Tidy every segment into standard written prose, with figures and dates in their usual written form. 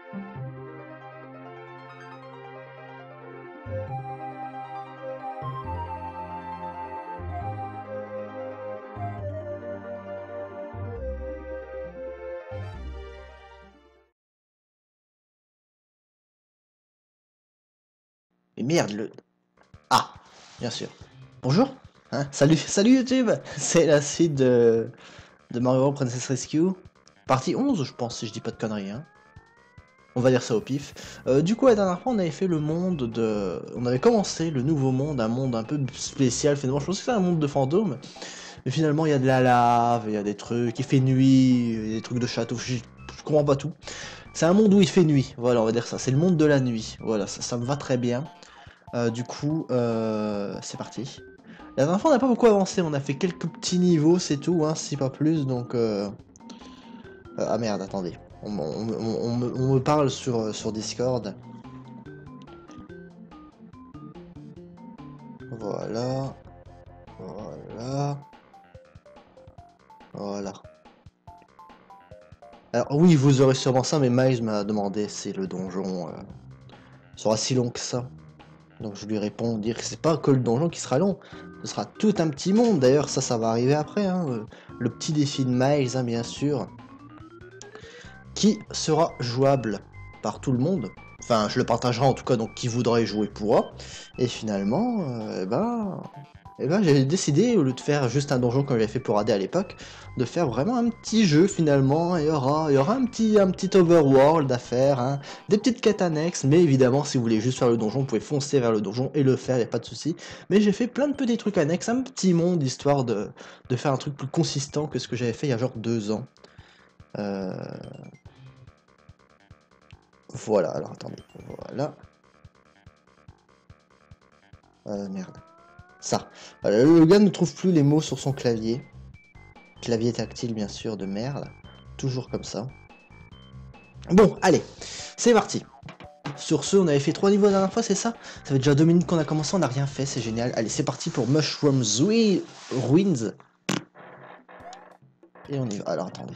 Mais merde, le... Ah, bien sûr. Bonjour. Hein, salut YouTube. C'est la suite de Mario Bros Princess Rescue. Partie 11, je pense, si je dis pas de conneries. Hein. On va dire ça au pif. Du coup, la dernière fois, on avait fait le monde de... On avait commencé le nouveau monde, un monde un peu spécial. Finalement, je pensais que c'était un monde de fantômes. Mais finalement, il y a de la lave, il y a des trucs, il fait nuit, il y a des trucs de château, je comprends pas tout. C'est un monde où il fait nuit, voilà, on va dire ça. C'est le monde de la nuit, voilà, ça me va très bien. Du coup, c'est parti. La dernière fois, on n'a pas beaucoup avancé, on a fait quelques petits niveaux, c'est tout, hein, si pas plus, donc... Ah merde, attendez. On me parle sur Discord. Voilà. Voilà. Voilà. Alors oui, vous aurez sûrement ça, mais Miles m'a demandé si le donjon sera si long que ça. Donc je lui réponds, dire que c'est pas que le donjon qui sera long, ce sera tout un petit monde. D'ailleurs, ça va arriver après, hein, le petit défi de Miles, hein, bien sûr, qui sera jouable par tout le monde. Enfin, je le partagerai en tout cas, donc qui voudra y jouer pourra. Et finalement, j'ai décidé, au lieu de faire juste un donjon comme j'avais fait pour AD à l'époque, de faire vraiment un petit jeu finalement. Il y aura un petit overworld à faire, hein, des petites quêtes annexes, mais évidemment, si vous voulez juste faire le donjon, vous pouvez foncer vers le donjon et le faire, il n'y a pas de souci. Mais j'ai fait plein de petits trucs annexes, un petit monde, histoire de faire un truc plus consistant que ce que j'avais fait il y a genre 2 ans. Euh, Voilà, alors attendez, voilà. Merde. Ça. Le gars ne trouve plus les mots sur son clavier. Clavier tactile, bien sûr, de merde. Toujours comme ça. Bon, allez, c'est parti. Sur ce, on avait fait 3 niveaux la dernière fois, c'est ça? Ça fait déjà 2 minutes qu'on a commencé, on n'a rien fait, c'est génial. Allez, c'est parti pour Mushroom Ruins. Et on y va. Alors, attendez.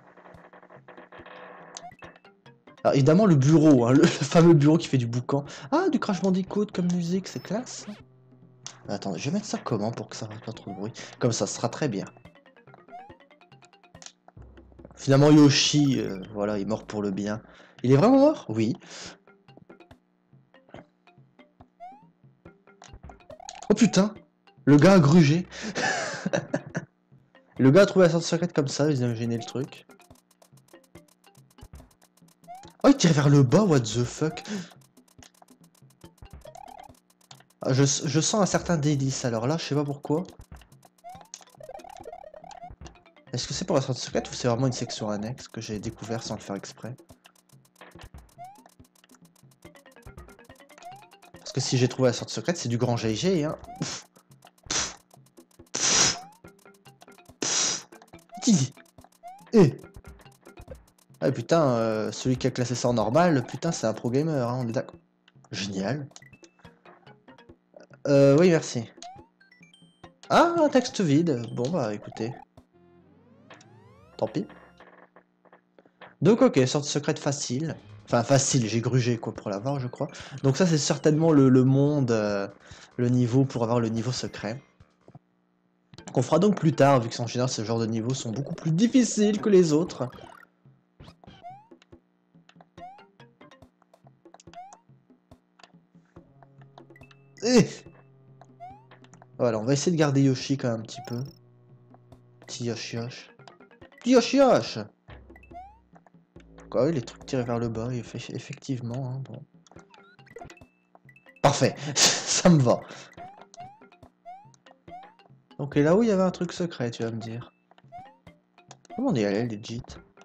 Alors, évidemment, le bureau, hein, le fameux bureau qui fait du boucan. Ah, du Crash Bandicoot comme musique, c'est classe. Attendez, je vais mettre ça comment pour que ça fasse pas trop de bruit? Comme ça sera très bien. Finalement, Yoshi, voilà, il est mort pour le bien. Il est vraiment mort? Oui. Oh putain! Le gars a grugé. Le gars a trouvé la sortie secrète comme ça, ils ont gêné le truc. Oh, il tire vers le bas, what the fuck? Ah, je sens un certain délice, alors là, je sais pas pourquoi. Est-ce que c'est pour la sortie secrète ou c'est vraiment une section annexe que j'ai découvert sans le faire exprès? Parce que si j'ai trouvé la sortie secrète, c'est du grand GG, hein. Eh. Ah putain, celui qui a classé ça en normal, putain, c'est un pro gamer, hein, on est d'accord. Génial. Oui, merci. Ah, un texte vide. Bon, bah, écoutez. Tant pis. Donc, ok, sortie secrète facile. Enfin, facile, j'ai grugé, quoi, pour l'avoir, je crois. Donc ça, c'est certainement le monde, le niveau, pour avoir le niveau secret. Qu'on fera donc plus tard, vu que en général, ce genre de niveaux sont beaucoup plus difficiles que les autres. Eh. Voilà, on va essayer de garder Yoshi quand même un petit peu. Petit Yoshi Yoshi. Petit Yoshi Yoshi. Quoi, oui, les trucs tirés vers le bas, effectivement, hein, bon. Parfait, ça me va. Donc là où il y avait un truc secret, tu vas me dire. Comment on est allé, legit?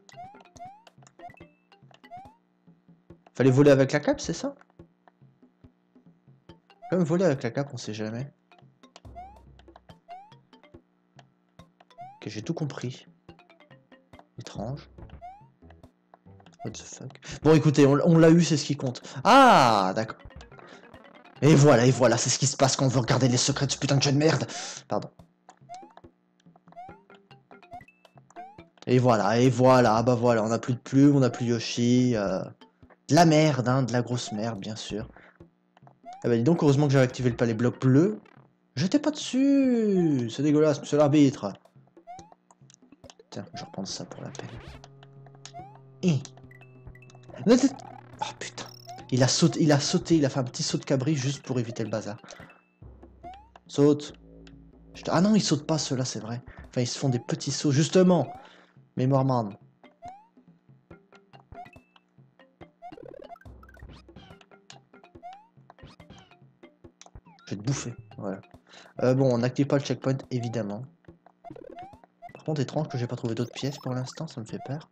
Fallait voler avec la cape, c'est ça? Quand même voler avec la cape, on sait jamais. Ok, j'ai tout compris. Étrange. What the fuck. Bon, écoutez, on l'a eu, c'est ce qui compte. Ah, d'accord. Et voilà, c'est ce qui se passe quand on veut regarder les secrets de ce putain de jeu de merde. Pardon. Et voilà, bah voilà, on n'a plus de plumes, on n'a plus Yoshi. De la merde, hein, de la grosse merde, bien sûr. Ah bah dis donc, heureusement que j'avais activé le palais bloc bleu. Jetez pas dessus. C'est dégueulasse, monsieur l'arbitre. Tiens, je vais reprendre ça pour la peine. Oh putain. Il a sauté, il a fait un petit saut de cabri juste pour éviter le bazar. Saute. Ah non, ils sautent pas ceux-là, c'est vrai. Enfin, ils se font des petits sauts, justement. Mémoire man. Je vais te bouffer, voilà. Bon, on n'active pas le checkpoint, évidemment. Par contre, étrange que j'ai pas trouvé d'autres pièces pour l'instant, ça me fait peur.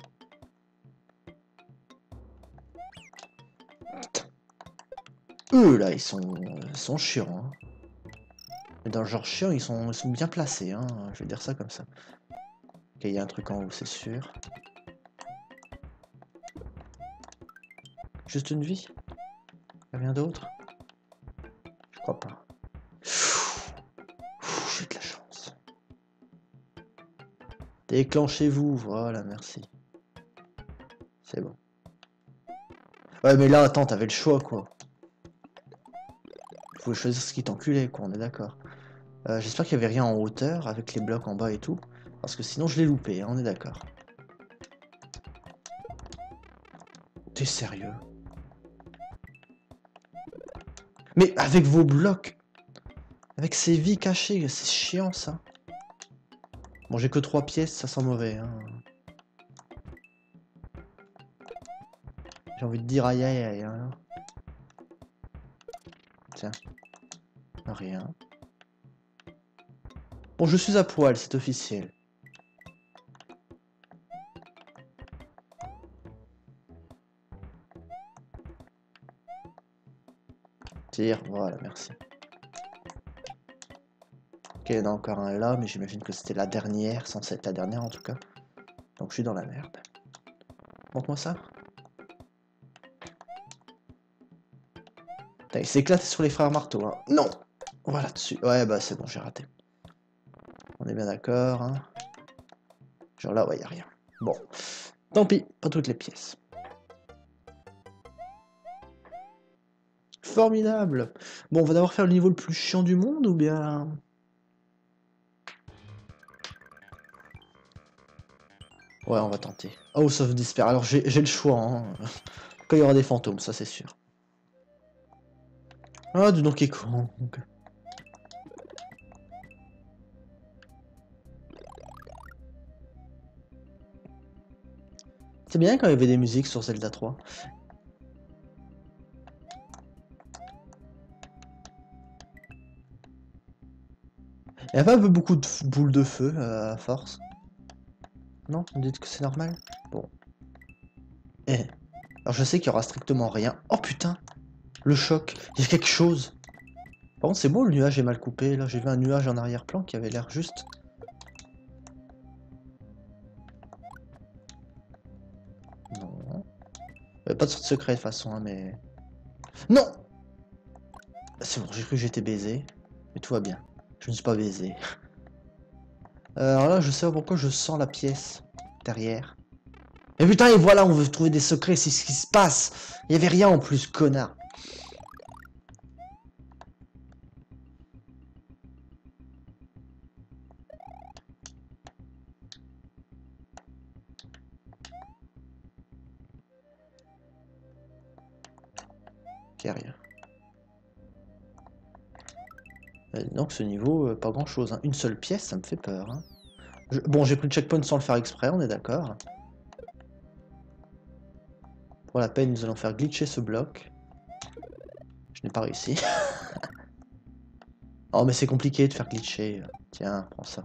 Eux, là, ils sont chiants. Hein. Mais dans le genre chiant, ils sont bien placés, hein. Je vais dire ça comme ça. Ok, il y a un truc en haut, c'est sûr. Juste une vie? Y'a rien d'autre? Je crois pas. J'ai de la chance. Déclenchez-vous, voilà, merci. C'est bon. Ouais, mais là, attends, t'avais le choix, quoi. Tu pouvais choisir ce qui t'enculait, quoi, on est d'accord. J'espère qu'il y avait rien en hauteur, avec les blocs en bas et tout. Parce que sinon, je l'ai loupé, hein, on est d'accord. T'es sérieux? Mais avec vos blocs, avec ces vies cachées, c'est chiant, ça. Bon, j'ai que 3 pièces, ça sent mauvais, hein. J'ai envie de dire aïe aïe aïe, hein. Tiens, rien. Bon, je suis à poil, c'est officiel. Tire, voilà, merci. Ok, il y en a encore un là, mais j'imagine que c'était la dernière, censée être la dernière en tout cas. Donc je suis dans la merde. Montre-moi ça. Putain, il s'éclate sur les frères marteau, hein. Non! Voilà dessus. Ouais, bah c'est bon, j'ai raté. On est bien d'accord, hein. Genre là, ouais, y a rien. Bon. Tant pis, pas toutes les pièces. Formidable! Bon, on va d'abord faire le niveau le plus chiant du monde, ou bien... Ouais, on va tenter. Oh, sauf Despair. Alors, j'ai le choix, hein. Quand il y aura des fantômes, ça c'est sûr. Ah, du Donkey Kong. C'est bien quand il y avait des musiques sur Zelda 3. Il n'y a pas un peu beaucoup de boules de feu à force? Non? Vous me dites que c'est normal? Bon. Eh. Alors je sais qu'il y aura strictement rien. Oh putain! Le choc! Il y a quelque chose! Par contre, c'est beau, le nuage est mal coupé. Là, j'ai vu un nuage en arrière-plan qui avait l'air juste. Non. Pas de sorte secret de toute façon, hein, mais... Non! C'est bon, j'ai cru que j'étais baisé. Mais tout va bien. Je ne suis pas baisé. Alors là, je sais pas pourquoi je sens la pièce derrière. Mais putain, et voilà, on veut trouver des secrets, c'est ce qui se passe. Il y avait rien en plus, connard. Il y a rien. Donc ce niveau, pas grand chose. Hein. Une seule pièce, ça me fait peur. Hein. Bon, j'ai pris le checkpoint sans le faire exprès, on est d'accord. Pour la peine, nous allons faire glitcher ce bloc. Je n'ai pas réussi. Oh, mais c'est compliqué de faire glitcher. Tiens, prends ça.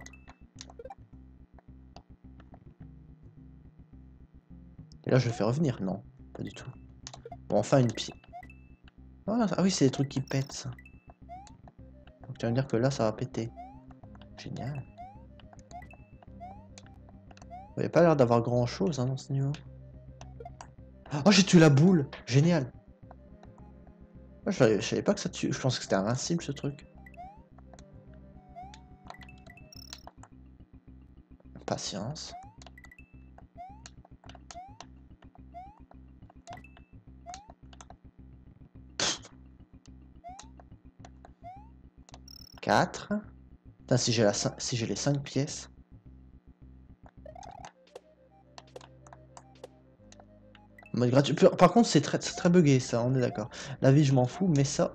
Et là, je le fais revenir. Non, pas du tout. Bon, enfin une pièce. Ah oui, c'est des trucs qui pètent, ça. Donc tu vas me dire que là, ça va péter. Génial. Il n'y a pas l'air d'avoir grand chose hein, dans ce niveau. Oh, j'ai tué la boule! Génial! Je savais pas que ça tue. Je pensais que c'était invincible ce truc. Patience. 4. Putain, si j'ai les 5 pièces. Mode gratuit. Par contre, c'est très buggé ça, on est d'accord. La vie, je m'en fous, mais ça.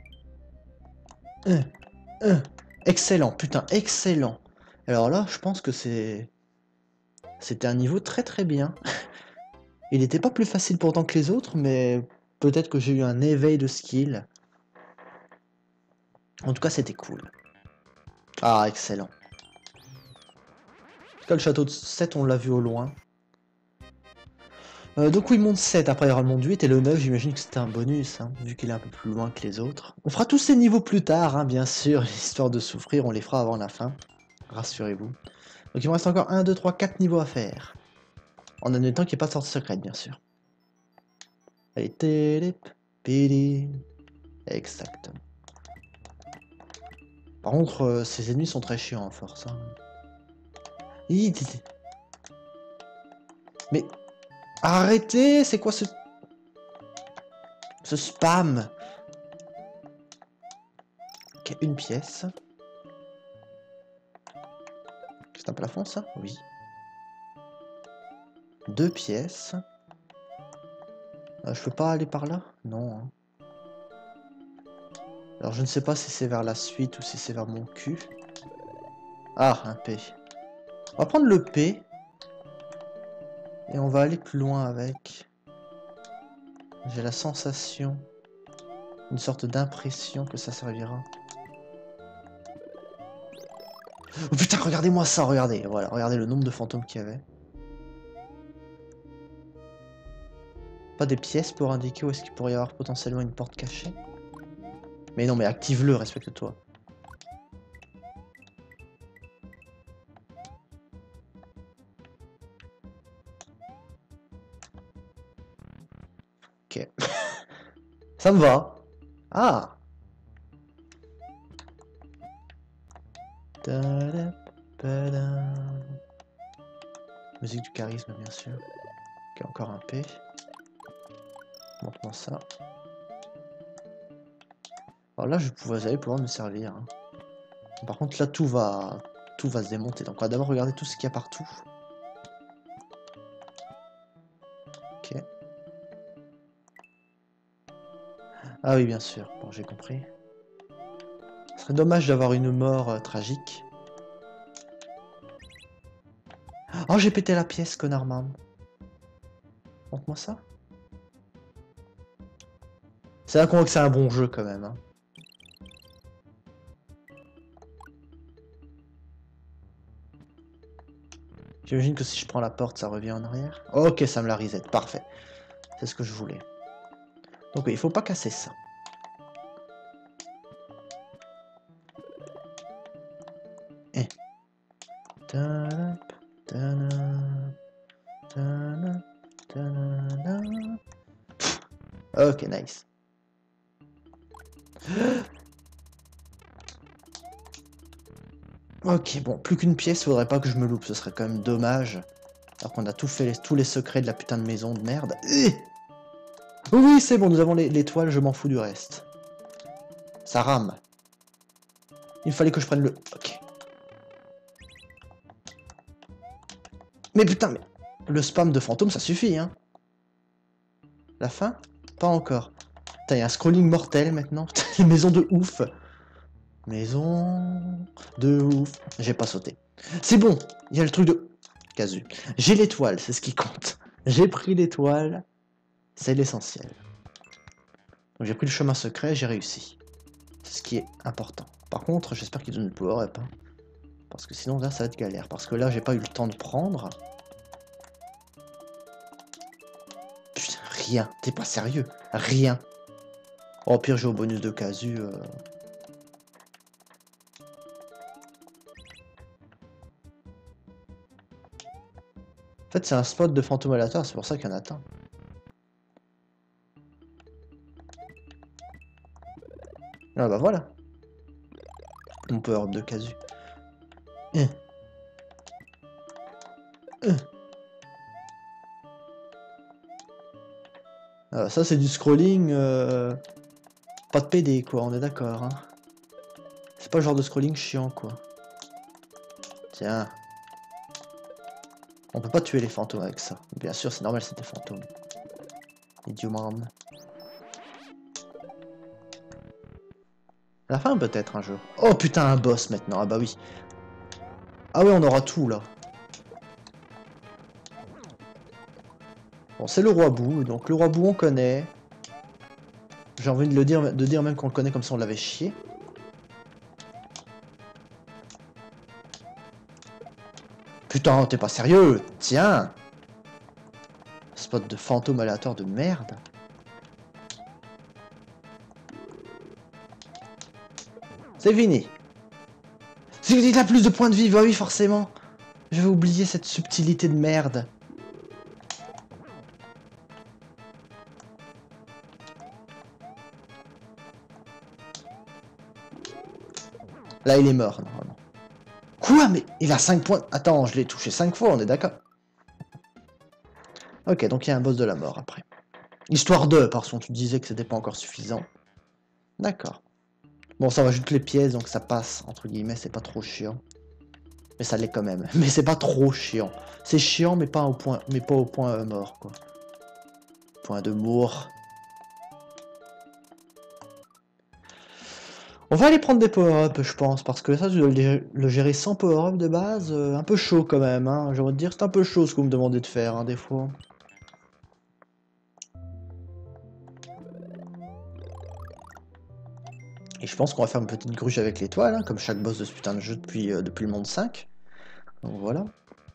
Excellent, putain, excellent. Alors là, je pense que c'était un niveau très bien. Il n'était pas plus facile pourtant que les autres, mais peut-être que j'ai eu un éveil de skill. En tout cas, c'était cool. Ah, excellent. En tout cas, le château de 7, on l'a vu au loin. Donc oui, monde 7, après il y aura le monde 8, et le 9, j'imagine que c'était un bonus, hein, vu qu'il est un peu plus loin que les autres. On fera tous ces niveaux plus tard, hein, bien sûr, histoire de souffrir, on les fera avant la fin. Rassurez-vous. Donc il me reste encore 1, 2, 3, 4 niveaux à faire. En admettant qu'il n'y ait pas de sortie secrète, bien sûr. Allez, télép, pili. Exactement. Par contre, ces ennemis sont très chiants à force. Hein. Mais arrêtez, c'est quoi ce spam? Ok, une pièce. C'est un plafond ça? Oui. 2 pièces. Je peux pas aller par là? Non. Hein. Alors je ne sais pas si c'est vers la suite ou si c'est vers mon cul. Ah, un P. On va prendre le P. Et on va aller plus loin avec. J'ai la sensation, une sorte d'impression que ça servira. Oh putain, regardez-moi ça, regardez. Voilà, regardez le nombre de fantômes qu'il y avait. Pas des pièces pour indiquer où est-ce qu'il pourrait y avoir potentiellement une porte cachée. Mais non, mais active-le, respecte-toi. Ok. Ça me va. Ah. Musique du charisme, bien sûr. Ok, encore un P. Montre-moi ça. Alors là, vous allez pouvoir me servir. Hein. Par contre, là, tout va se démonter. Donc, on va d'abord regarder tout ce qu'il y a partout. Ok. Ah oui, bien sûr. Bon, j'ai compris. Ce serait dommage d'avoir une mort tragique. Oh, j'ai pété la pièce, connard man. Montre-moi ça. C'est là qu'on voit que c'est un bon jeu, quand même. Hein. J'imagine que si je prends la porte, ça revient en arrière. Ok, ça me la reset. Parfait. C'est ce que je voulais. Donc, il faut pas casser ça. Eh. Ok, nice. Ok, bon, plus qu'une pièce, faudrait pas que je me loupe, ce serait quand même dommage. Alors qu'on a tout fait, tous les secrets de la putain de maison de merde. Oui, c'est bon, nous avons l'étoile, je m'en fous du reste. Ça rame. Il fallait que je prenne le... Ok. Mais putain, mais... Le spam de fantômes, ça suffit, hein. La fin? Pas encore. Putain, il y a un scrolling mortel maintenant. Les maisons de ouf. Maison de ouf. J'ai pas sauté. C'est bon, il y a le truc de... Casu. J'ai l'étoile, c'est ce qui compte. J'ai pris l'étoile. C'est l'essentiel. Donc j'ai pris le chemin secret, j'ai réussi. C'est ce qui est important. Par contre, j'espère qu'il donne le power-up. Hein. Parce que sinon, là, ça va être galère. Parce que là, j'ai pas eu le temps de prendre. Putain, rien. T'es pas sérieux. Rien. Oh, au pire, j'ai au bonus de casu. En fait, c'est un spot de fantôme aléatoire, c'est pour ça qu'il y en a tant. Ah bah voilà. Mon power-up de casu. Ça, c'est du scrolling. Pas de PD, quoi, on est d'accord. Hein. pas le genre de scrolling chiant, quoi. Tiens. On peut pas tuer les fantômes avec ça. Bien sûr, c'est normal, c'est des fantômes. Idiot man. La fin, peut-être, un jour. Oh putain, un boss maintenant. Ah bah oui. Ah ouais, on aura tout, là. Bon, c'est le roi Bou. Donc, le roi Bou, on connaît. J'ai envie de dire même qu'on le connaît comme si on l'avait chié. Putain, t'es pas sérieux? Tiens! Spot de fantôme aléatoire de merde. C'est fini. Il a plus de points de vie, bah oui, forcément. Je vais oublier cette subtilité de merde. Là, il est mort, normalement. Quoi? Mais il a 5 points. Attends, je l'ai touché 5 fois, on est d'accord? Ok, donc il y a un boss de la mort après. Histoire de, parce que tu disais que c'était pas encore suffisant. D'accord. Bon, ça rajoute les pièces, donc ça passe, entre guillemets, c'est pas trop chiant. Mais ça l'est quand même. Mais c'est pas trop chiant. C'est chiant, mais pas au point, mort, quoi. Point de mort. On va aller prendre des power-up, je pense, parce que ça, tu dois le gérer sans power-up de base. Un peu chaud quand même, hein. J'ai envie de dire, c'est un peu chaud ce que vous me demandez de faire, hein, des fois. Et je pense qu'on va faire une petite gruge avec l'étoile, hein, comme chaque boss de ce putain de jeu depuis le monde 5. Donc voilà.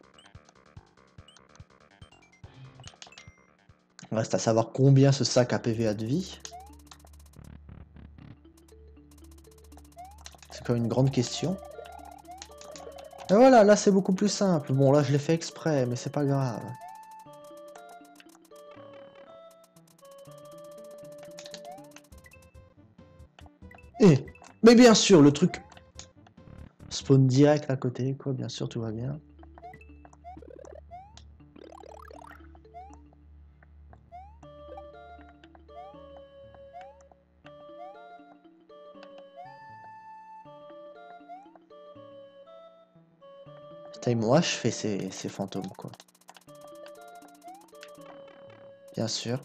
Reste à savoir combien ce sac a PV a de vie. C'est quand même une grande question. Et voilà, là c'est beaucoup plus simple. Bon, là je l'ai fait exprès, mais c'est pas grave. Et, mais bien sûr, le truc spawn direct à côté, quoi, bien sûr, tout va bien. Putain, moi je fais ces fantômes, quoi. Bien sûr.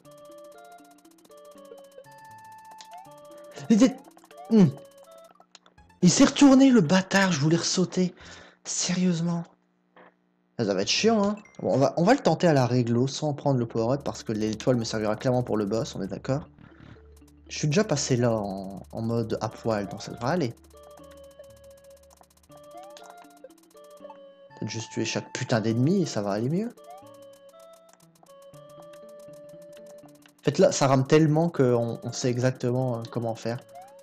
Il s'est retourné, le bâtard, je voulais ressauter. Sérieusement. Ça va être chiant, hein. Bon, on va le tenter à la réglo, sans prendre le power-up, parce que l'étoile me servira clairement pour le boss, on est d'accord. Je suis déjà passé là, en mode à poil, donc ça devrait aller. Peut-être juste tuer chaque putain d'ennemi, et ça va aller mieux. En fait, là, ça rame tellement qu'on sait exactement comment faire.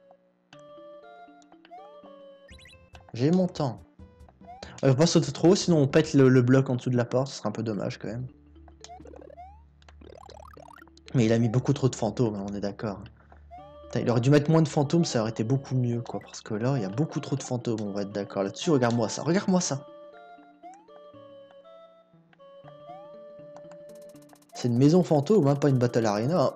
J'ai mon temps. Faut pas sauter trop haut, sinon on pète le bloc en dessous de la porte, ce serait un peu dommage quand même. Mais il a mis beaucoup trop de fantômes, hein, on est d'accord. Il aurait dû mettre moins de fantômes, ça aurait été beaucoup mieux, quoi. Parce que là, il y a beaucoup trop de fantômes, on va être d'accord là-dessus. Regarde-moi ça, regarde-moi ça. C'est une maison fantôme, hein, pas une battle arena.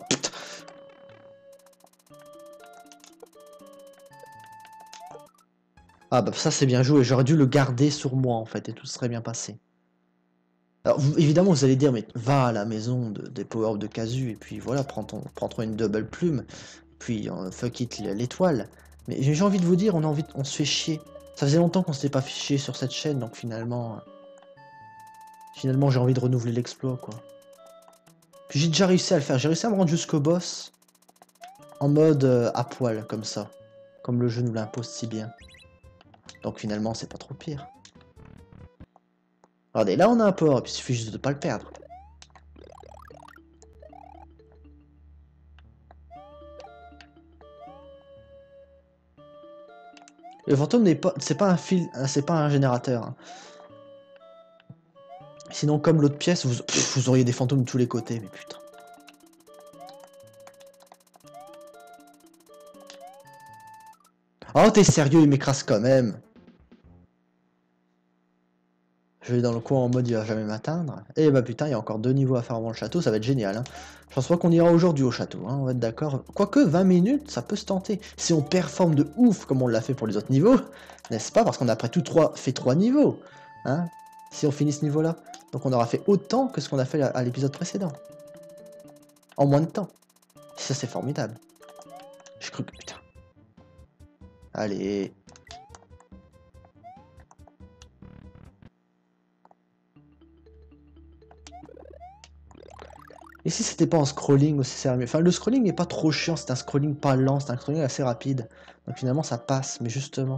Ah bah ça c'est bien joué, j'aurais dû le garder sur moi en fait, et tout serait bien passé. Alors évidemment vous allez dire, mais va à la maison des power-up de Casu, et puis voilà, prends-toi une double plume, puis fuck it l'étoile. Mais j'ai envie de vous dire, on se fait chier. Ça faisait longtemps qu'on s'était pas fait chier sur cette chaîne, donc finalement j'ai envie de renouveler l'exploit, quoi. Puis j'ai déjà réussi à le faire, j'ai réussi à me rendre jusqu'au boss, en mode à poil, comme ça. Comme le jeu nous l'impose si bien. Donc finalement c'est pas trop pire. Regardez, là on a un power-up, il suffit juste de pas le perdre. Le fantôme n'est pas, c'est pas un fil, c'est pas un générateur. Hein. Sinon, comme l'autre pièce, vous auriez des fantômes de tous les côtés, mais putain. Oh, t'es sérieux, il m'écrase quand même. Je vais dans le coin en mode il va jamais m'atteindre. Et bah putain, il y a encore 2 niveaux à faire avant le château, ça va être génial. Hein. Je pense pas qu'on ira aujourd'hui au château, hein, on va être d'accord. Quoique 20 minutes, ça peut se tenter. Si on performe de ouf comme on l'a fait pour les autres niveaux, n'est-ce pas? Parce qu'on a après tout fait 3 niveaux. Hein, si on finit ce niveau-là. Donc on aura fait autant que ce qu'on a fait à l'épisode précédent. En moins de temps. Ça c'est formidable. J'ai cru que... Putain. Allez. Et si c'était pas en scrolling aussi, c'est mieux. Enfin, le scrolling n'est pas trop chiant, c'est un scrolling pas lent, c'est un scrolling assez rapide. Donc finalement, ça passe, mais justement.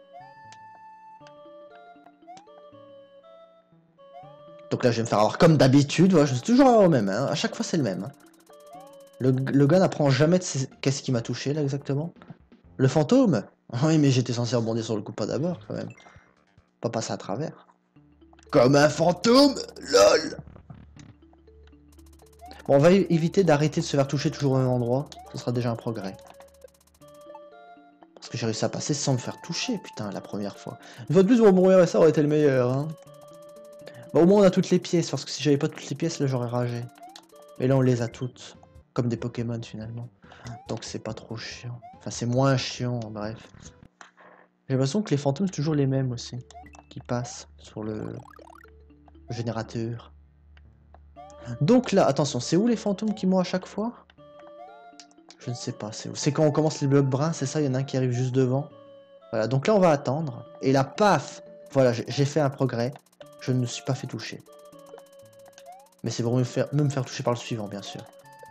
Donc là, je vais me faire avoir comme d'habitude, voilà, je suis toujours au même, hein. À chaque fois, c'est le même. Hein. Le gars n'apprend jamais de qu'est-ce qui m'a touché, là, exactement. Le fantôme? Oui, mais j'étais censé rebondir sur le coup pas d'abord, quand même. Pas passer à travers. Comme un fantôme? LOL! Bon, on va éviter d'arrêter de se faire toucher toujours au même endroit. Ce sera déjà un progrès. Parce que j'ai réussi à passer sans me faire toucher, putain, la première fois. Une fois de plus, mon mourir, ça aurait été le meilleur, hein. Bah, au moins, on a toutes les pièces, parce que si j'avais pas toutes les pièces, là, j'aurais ragé. Et là, on les a toutes. Comme des Pokémon, finalement. Donc, c'est pas trop chiant. Enfin, c'est moins chiant, bref. J'ai l'impression que les fantômes, c'est toujours les mêmes aussi. Qui passent sur le générateur. Donc là, attention, c'est où les fantômes qui m'ont à chaque fois? Je ne sais pas, c'est où? C'est quand on commence les blocs bruns, c'est ça, il y en a un qui arrive juste devant. Voilà, donc là on va attendre. Et là, paf! Voilà, j'ai fait un progrès. Je ne me suis pas fait toucher. Mais c'est pour me faire toucher par le suivant, bien sûr.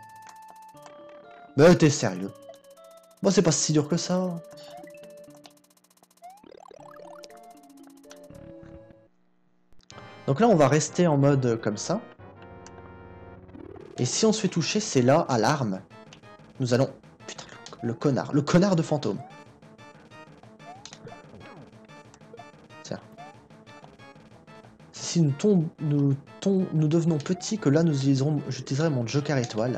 Mais t'es sérieux? Bon, c'est pas si dur que ça. Donc là, on va rester en mode comme ça. Et si on se fait toucher, c'est là, à l'arme. Nous allons... Putain, le connard. Le connard de fantôme. Tiens. Si nous devenons petits, que là, j'utiliserai mon Joker étoile.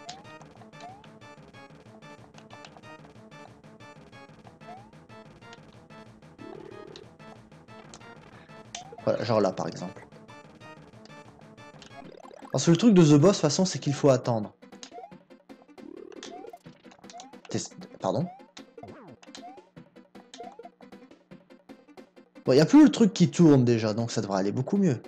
Voilà, genre là, par exemple. Parce que le truc de The Boss, de toute façon, c'est qu'il faut attendre. Pardon? Bon, il n'y a plus le truc qui tourne déjà, donc ça devrait aller beaucoup mieux.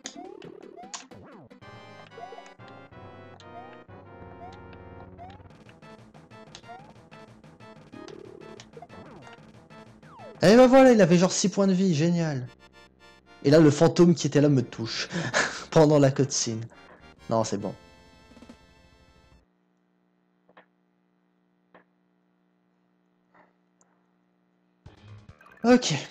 Et ben voilà, il avait genre 6 points de vie, génial. Et là, le fantôme qui était là me touche. Pendant la cutscene. Non, c'est bon. Ok.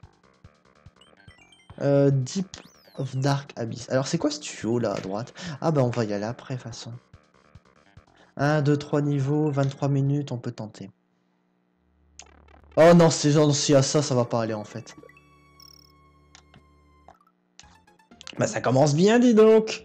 Deep of Dark Abyss. Alors, c'est quoi ce tuyau là à droite? Ah bah on va y aller après, de toute façon. 1, 2, 3 niveaux, 23 minutes, on peut tenter. Oh non, c'est genre, si à ça, ça va pas aller en fait. Bah ça commence bien, dis donc.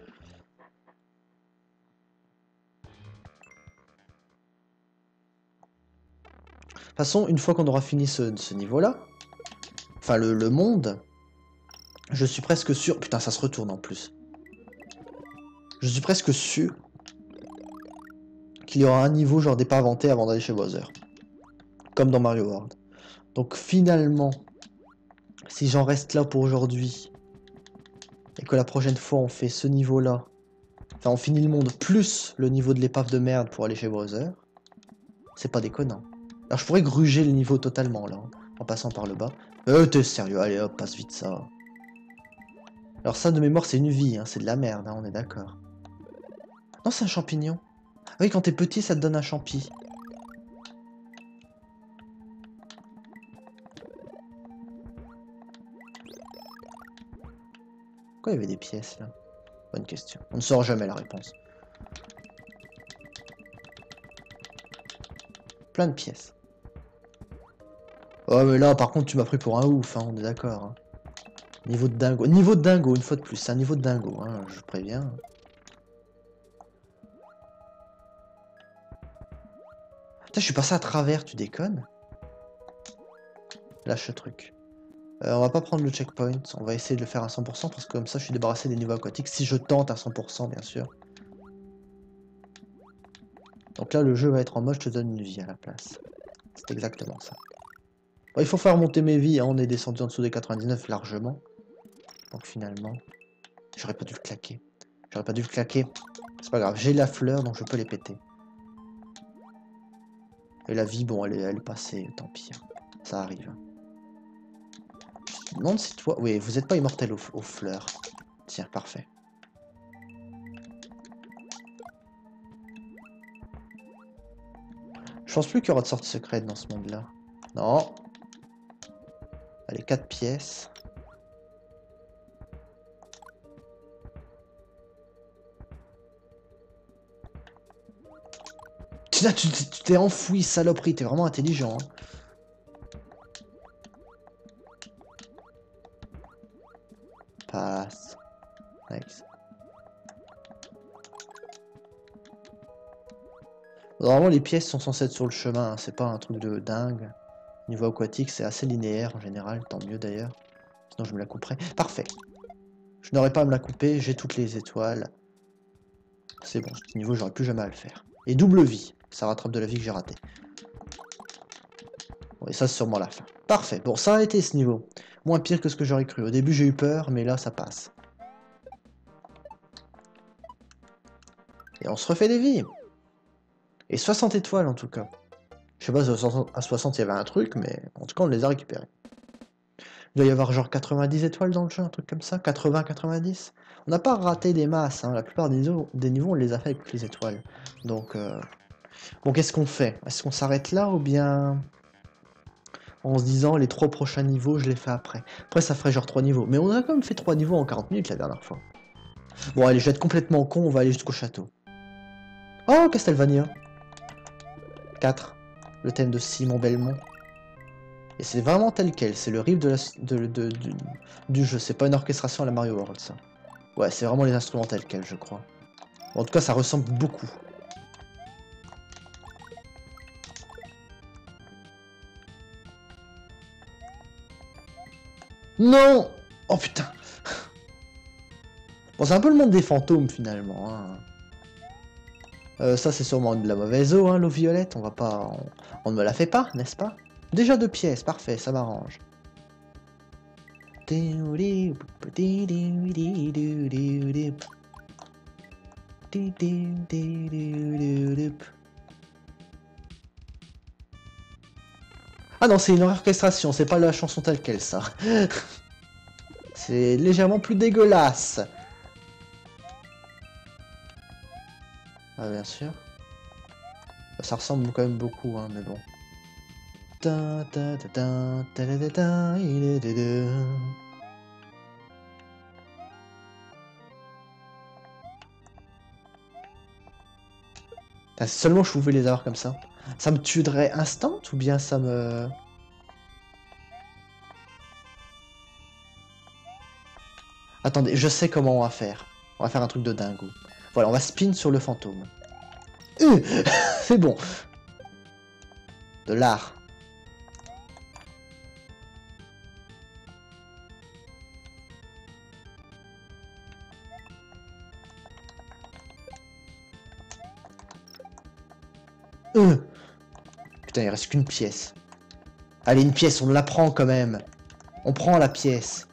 De toute façon, une fois qu'on aura fini ce niveau-là, enfin le monde, je suis presque sûr... Putain, ça se retourne en plus. Je suis presque sûr qu'il y aura un niveau genre des pas inventés avant d'aller chez Bowser. Comme dans Mario World. Donc finalement, si j'en reste là pour aujourd'hui, et que la prochaine fois on fait ce niveau-là, enfin on finit le monde plus le niveau de l'épave de merde pour aller chez Bowser, c'est pas déconnant. Alors je pourrais gruger le niveau totalement là, en passant par le bas. T'es sérieux, allez hop, passe vite ça. Alors ça de mémoire c'est une vie, hein, c'est de la merde, hein, on est d'accord. Non c'est un champignon. Ah oui quand t'es petit ça te donne un champi. Pourquoi il y avait des pièces là? Bonne question. On ne saura jamais la réponse. Plein de pièces. Oh mais là par contre tu m'as pris pour un ouf, hein, on est d'accord. Hein. Niveau de dingo. Niveau de dingo, une fois de plus, c'est un niveau de dingo, hein, je préviens. Putain, je suis passé à travers, tu déconnes? Lâche ce truc. On va pas prendre le checkpoint, on va essayer de le faire à 100% parce que comme ça je suis débarrassé des niveaux aquatiques, si je tente à 100% bien sûr. Donc là le jeu va être en mode je te donne une vie à la place. C'est exactement ça. Bon, il faut faire monter mes vies, hein. On est descendu en dessous des 99 largement. Donc finalement, j'aurais pas dû le claquer. J'aurais pas dû le claquer. C'est pas grave, j'ai la fleur donc je peux les péter. Et la vie, bon elle est passée, tant pis. Hein. Ça arrive. Je me demande si toi... Oui, vous êtes pas immortel aux fleurs. Tiens, parfait. Je pense plus qu'il y aura de sorte secrète dans ce monde-là. Non. Allez, 4 pièces. Tu t'es enfoui, saloperie. T'es vraiment intelligent. Hein. Passe. Nice. Normalement, les pièces sont censées être sur le chemin. Hein. C'est pas un truc de dingue. Niveau aquatique, c'est assez linéaire en général. Tant mieux d'ailleurs. Sinon, je me la couperais. Parfait. Je n'aurais pas à me la couper. J'ai toutes les étoiles. C'est bon. Ce niveau, j'aurais plus jamais à le faire. Et double vie. Ça rattrape de la vie que j'ai ratée. Bon, et ça, c'est sûrement la fin. Parfait. Bon, ça a été ce niveau. Moins pire que ce que j'aurais cru. Au début, j'ai eu peur, mais là, ça passe. Et on se refait des vies. Et 60 étoiles, en tout cas. Je sais pas si à 60, il y avait un truc, mais en tout cas, on les a récupérées. Il doit y avoir genre 90 étoiles dans le jeu, un truc comme ça. 80, 90. On n'a pas raté des masses. Hein. La plupart des niveaux, on les a fait avec toutes les étoiles. Donc, bon, qu'est-ce qu'on fait? Est-ce qu'on s'arrête là ou bien... En se disant, les 3 prochains niveaux, je les fais après. Après, ça ferait genre 3 niveaux. Mais on a quand même fait 3 niveaux en 40 minutes la dernière fois. Bon, allez, je vais être complètement con, on va aller jusqu'au château. Oh, Castlevania 4. Le thème de Simon Belmont. Et c'est vraiment tel quel, c'est le riff du jeu. C'est pas une orchestration à la Mario World, ça. Ouais, c'est vraiment les instruments tels quels, je crois. Bon, en tout cas, ça ressemble beaucoup. Non! Oh putain! Bon, c'est un peu le monde des fantômes, finalement. Hein. Ça, c'est sûrement de la mauvaise eau, hein, l'eau violette. On va pas... On ne me la fait pas, n'est-ce pas? Déjà 2 pièces, parfait, ça m'arrange. Ah non, c'est une orchestration, c'est pas la chanson telle quelle, ça. C'est légèrement plus dégueulasse. Ah, bien sûr. Ça ressemble quand même beaucoup, hein, mais bon. Seulement je pouvais les avoir comme ça. Ça me tuerait instant ou bien ça me... Attendez, je sais comment on va faire. On va faire un truc de dingo. Voilà, on va spin sur le fantôme. C'est bon. De l'art. Putain, il reste qu'une pièce. Allez, une pièce, on la prend quand même. On prend la pièce.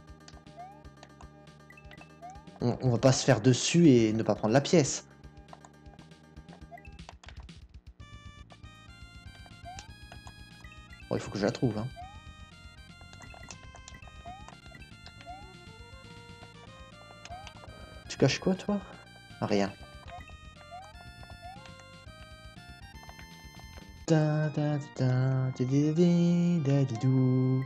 On va pas se faire dessus et ne pas prendre la pièce. Bon, il faut que je la trouve, hein. Tu caches quoi, toi? Rien. Da da da da da da da dou.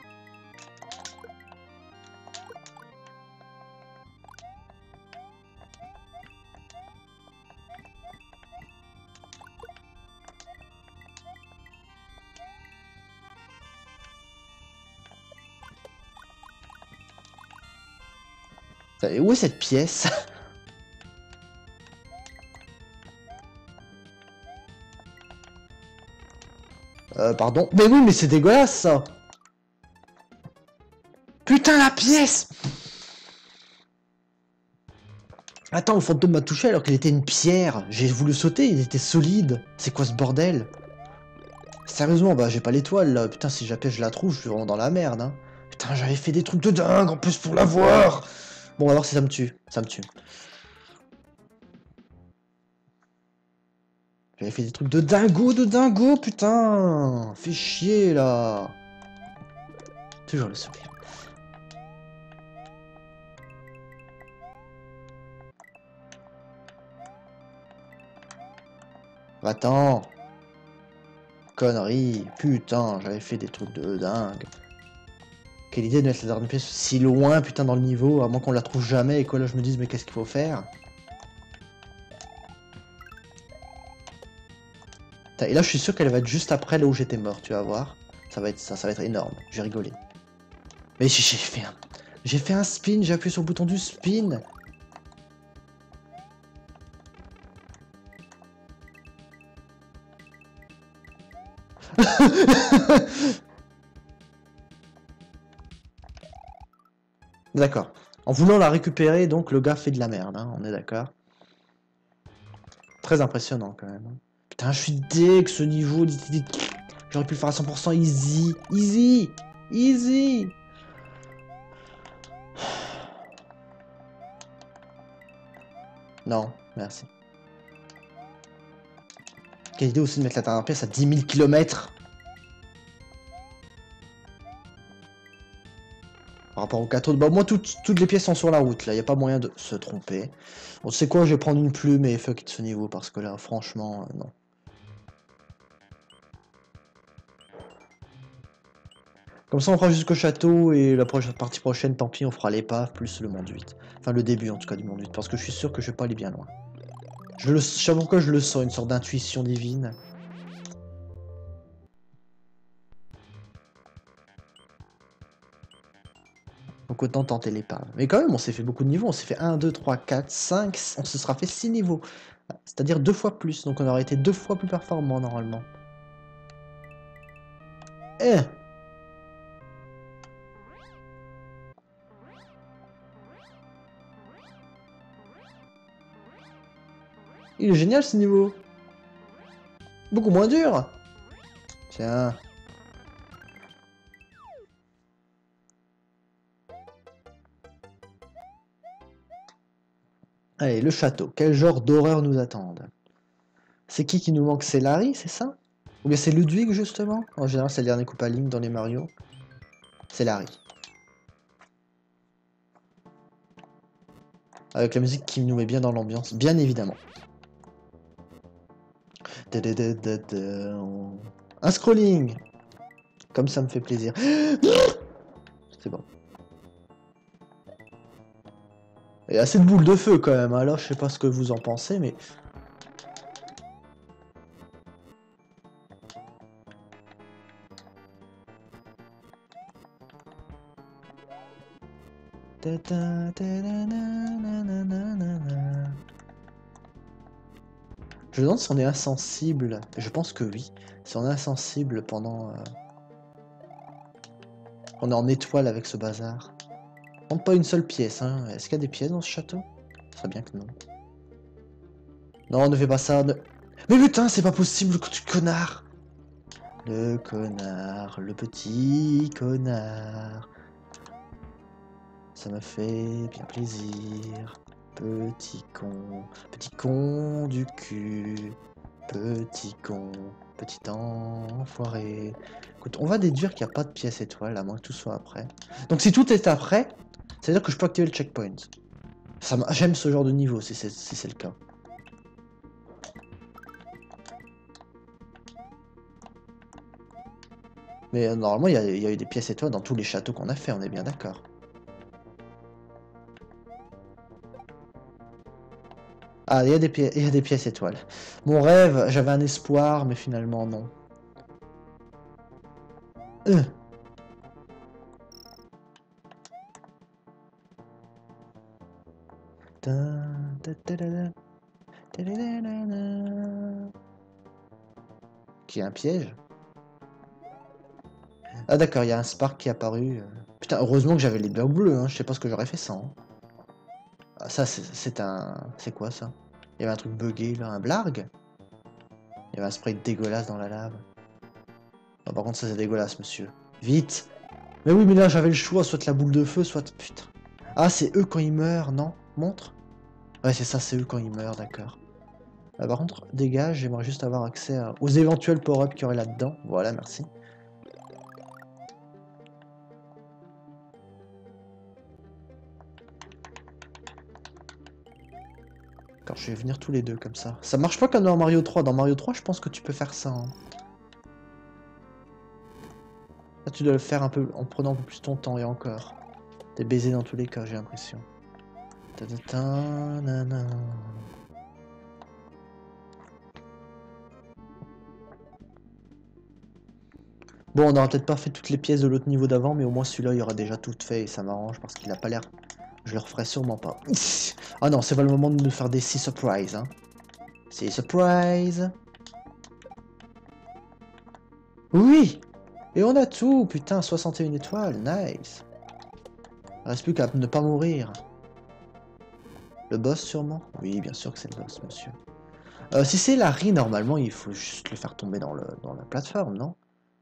Où est cette pièce? Pardon. Mais oui, mais c'est dégueulasse, ça! putain, la pièce! Attends, le fantôme m'a touché alors qu'il était une pierre. J'ai voulu sauter, il était solide. C'est quoi ce bordel? Sérieusement, bah j'ai pas l'étoile là. Putain, si jamais je la trouve, je suis vraiment dans la merde. Hein. Putain, j'avais fait des trucs de dingue en plus pour l'avoir. Bon, on va voir si ça me tue. Ça me tue. J'avais fait des trucs de dingo, putain. Fais chier là. Toujours le sourire. Attends. Connerie. Putain, j'avais fait des trucs de dingue. Quelle idée de mettre la dernière pièce si loin, putain, dans le niveau, à moins qu'on la trouve jamais et que là je me dise, mais qu'est-ce qu'il faut faire? Et là, je suis sûr qu'elle va être juste après là où j'étais mort, tu vas voir. Ça va être ça, ça va être énorme. J'ai rigolé. Mais j'ai fait un spin, j'ai appuyé sur le bouton du spin. D'accord. En voulant la récupérer, donc le gars fait de la merde, hein, on est d'accord. Très impressionnant quand même. Putain, je suis deg ce niveau. J'aurais pu le faire à 100% easy. Easy. Easy. Non, merci. Quelle idée aussi de mettre la dernière pièce à 10 000 km par rapport au cathode. Bah moi toutes les pièces sont sur la route là, y a pas moyen de se tromper. Bon c'est quoi, je vais prendre une plume et fuck it ce niveau parce que là franchement non. Comme ça on fera jusqu'au château et la partie prochaine tant pis on fera l'épave plus le monde 8. Enfin le début en tout cas du monde 8 parce que je suis sûr que je vais pas aller bien loin. Je sais pas pourquoi je le sens, une sorte d'intuition divine. Donc autant tenter l'épave. Mais quand même on s'est fait beaucoup de niveaux, on s'est fait 1, 2, 3, 4, 5, on se sera fait 6 niveaux. C'est-à-dire 2 fois plus, donc on aurait été 2 fois plus performant normalement. Eh! Il est génial ce niveau. Beaucoup moins dur. Tiens. Allez, le château. Quel genre d'horreur nous attendent? C'est qui nous manque? C'est Larry, c'est ça? Ou bien c'est Ludwig justement? En général, c'est le dernier Koopa-Link dans les Mario. C'est Larry. Avec la musique qui nous met bien dans l'ambiance, bien évidemment. Un scrolling. Comme ça me fait plaisir. C'est bon. Il y a assez de boules de feu quand même, alors je sais pas ce que vous en pensez, mais... Je me demande si on est insensible. Je pense que oui. Si on est insensible pendant... On est en étoile avec ce bazar. On pas une seule pièce, hein. Est-ce qu'il y a des pièces dans ce château? Ce serait bien que non. Non, ne fais pas ça. Mais putain, c'est pas possible, le connard. Le connard, le petit connard. Ça me fait bien plaisir. Petit con du cul. Petit con, petit enfoiré. Écoute, on va déduire qu'il n'y a pas de pièce étoile, à moins que tout soit après. Donc si tout est après, ça veut dire que je peux activer le checkpoint. J'aime ce genre de niveau, si c'est le cas. Mais normalement, il y a eu des pièces étoiles dans tous les châteaux qu'on a fait, on est bien d'accord. Ah, il y a des pièces étoiles. Mon rêve, j'avais un espoir, mais finalement non. Euh. Qui est un piège? Ah d'accord, il y a un Spark qui est apparu. Putain, heureusement que j'avais les blocs bleus, hein. Je sais pas ce que j'aurais fait sans. Hein. Ah, ça, c'est un... C'est quoi, ça? Il y avait un truc buggé, là, un blarg? Il y avait un spray dégueulasse dans la lave. Non, par contre, ça, c'est dégueulasse, monsieur. Vite! Mais oui, mais là, j'avais le choix, soit la boule de feu, soit... Putain. Ah, c'est eux quand ils meurent, non? Montre? Ouais, c'est ça, c'est eux quand ils meurent, d'accord. Par contre, dégage, j'aimerais juste avoir accès aux éventuels power-ups qu'il y aurait là-dedans. Voilà, merci. Quand je vais venir tous les deux comme ça. Ça marche pas comme dans Mario 3. Dans Mario 3, je pense que tu peux faire ça. Hein. Là, tu dois le faire un peu en prenant un peu plus ton temps et encore. T'es baisé dans tous les cas, j'ai l'impression. Bon, on n'aura peut-être pas fait toutes les pièces de l'autre niveau d'avant, mais au moins celui-là, il y aura déjà tout fait et ça m'arrange parce qu'il a pas l'air... Je le referai sûrement pas. Ah non, c'est pas le moment de nous faire des 6 surprises. Hein. 6 surprises. Oui! Et on a tout, putain, 61 étoiles, nice. Il reste plus qu'à ne pas mourir. Le boss sûrement? Oui, bien sûr que c'est le boss, monsieur. Si c'est Larry, normalement, il faut juste le faire tomber dans la plateforme, non?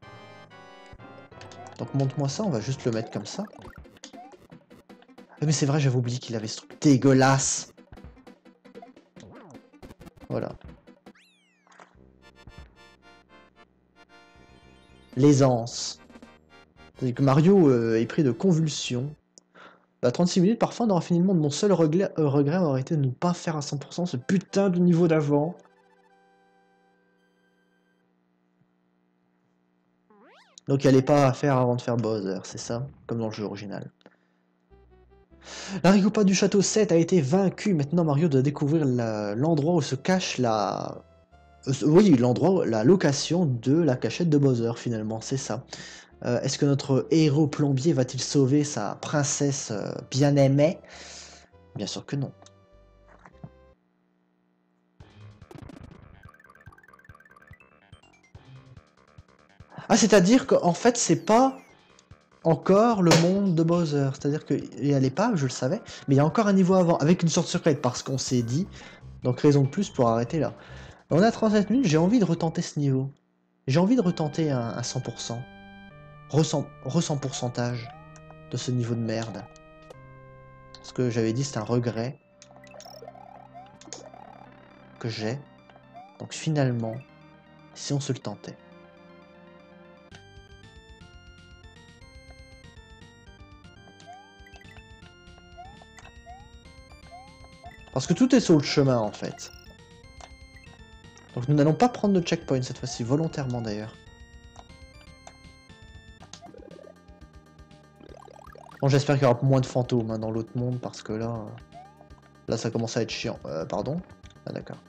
Donc montre-moi ça, on va juste le mettre comme ça. Ah, mais c'est vrai, j'avais oublié qu'il avait ce truc dégueulasse. Voilà. L'aisance. C'est que Mario est pris de convulsions. Bah 36 minutes, parfois on aura finalement mon seul regret aurait été de ne pas faire à 100% ce putain de niveau d'avant. Donc il n'y allait pas à faire avant de faire Bowser, c'est ça? Comme dans le jeu original. La Rigopa du château 7 a été vaincue. Maintenant Mario doit découvrir l'endroit où se cache la... oui, l'endroit, la location de la cachette de Bowser finalement, c'est ça. Est-ce que notre héros plombier va-t-il sauver sa princesse bien-aimée? Bien sûr que non. Ah, c'est-à-dire qu'en fait, c'est pas encore le monde de Bowser. C'est-à-dire qu'il y a l'épave, je le savais, mais il y a encore un niveau avant, avec une sorte secrète, parce qu'on s'est dit. Donc raison de plus pour arrêter là. On a 37 minutes, j'ai envie de retenter ce niveau. J'ai envie de retenter un 100%. Ressent pourcentage de ce niveau de merde. Ce que j'avais dit, c'est un regret que j'ai. Donc finalement, si on se le tentait. Parce que tout est sur le chemin en fait. Donc nous n'allons pas prendre de checkpoint cette fois-ci, volontairement d'ailleurs. Bon, j'espère qu'il y aura moins de fantômes hein, dans l'autre monde parce que là... Là ça commence à être chiant. Pardon? Ah d'accord.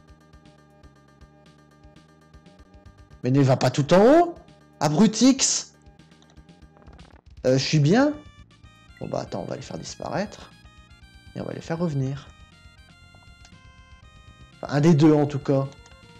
Mais ne va pas tout en haut? Abrutix! Je suis bien? Bon bah attends, on va les faire disparaître. Et on va les faire revenir. Enfin, un des deux en tout cas.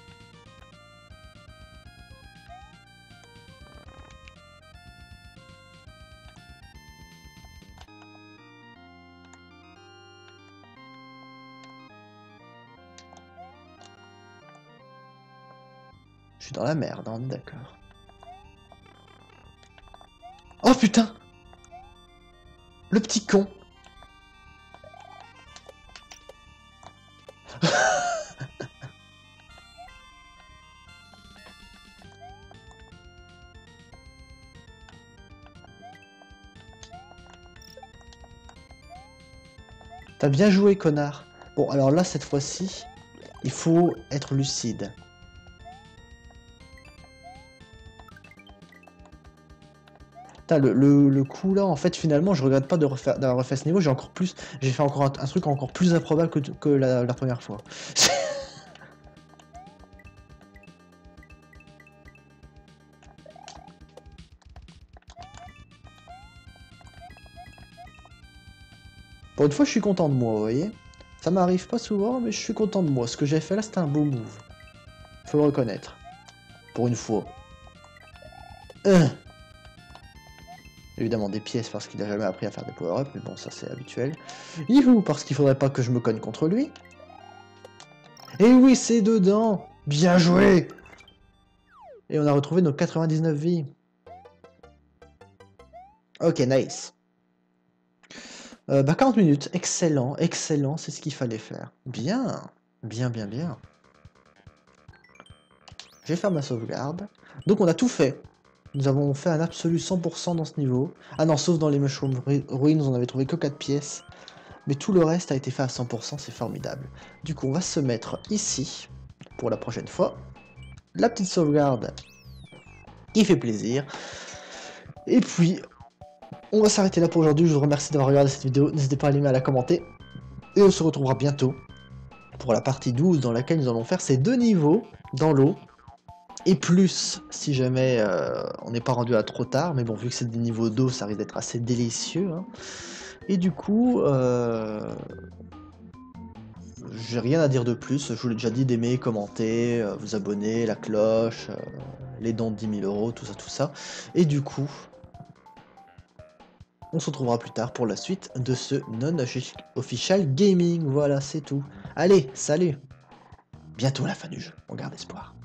Je suis dans la merde, hein, on est d'accord. Oh putain! Le petit con! T'as bien joué, connard. Bon, alors là, cette fois-ci, il faut être lucide. Putain, le coup là, en fait, finalement, je regrette pas d'avoir refait ce niveau. J'ai fait encore un truc encore plus improbable que la première fois. Pour une fois, je suis content de moi, vous voyez. Ça m'arrive pas souvent, mais je suis content de moi. Ce que j'ai fait là, c'était un beau move. Faut le reconnaître. Pour une fois. Évidemment des pièces parce qu'il a jamais appris à faire des power-up, mais bon ça c'est habituel. Youhou, parce qu'il faudrait pas que je me cogne contre lui. Et oui, c'est dedans. Bien joué. Et on a retrouvé nos 99 vies. Ok, nice. 40 minutes, excellent, excellent, c'est ce qu'il fallait faire. Bien, bien, bien, bien. Je vais faire ma sauvegarde. Donc on a tout fait. Nous avons fait un absolu 100% dans ce niveau. Ah non, sauf dans les Mushroom Ruins, on avait trouvé que 4 pièces. Mais tout le reste a été fait à 100%, c'est formidable. Du coup, on va se mettre ici, pour la prochaine fois. La petite sauvegarde qui fait plaisir. Et puis, on va s'arrêter là pour aujourd'hui. Je vous remercie d'avoir regardé cette vidéo. N'hésitez pas à l'aimer, à la commenter. Et on se retrouvera bientôt pour la partie 12 dans laquelle nous allons faire ces 2 niveaux dans l'eau. Et plus, si jamais on n'est pas rendu à trop tard. Mais bon, vu que c'est des niveaux d'eau, ça risque d'être assez délicieux. Hein. Et du coup, j'ai rien à dire de plus. Je vous l'ai déjà dit, d'aimer, commenter, vous abonner, la cloche, les dons de 10 000 €, tout ça, tout ça. Et du coup, on se retrouvera plus tard pour la suite de ce non-official gaming. Voilà, c'est tout. Allez, salut! Bientôt la fin du jeu, on garde espoir.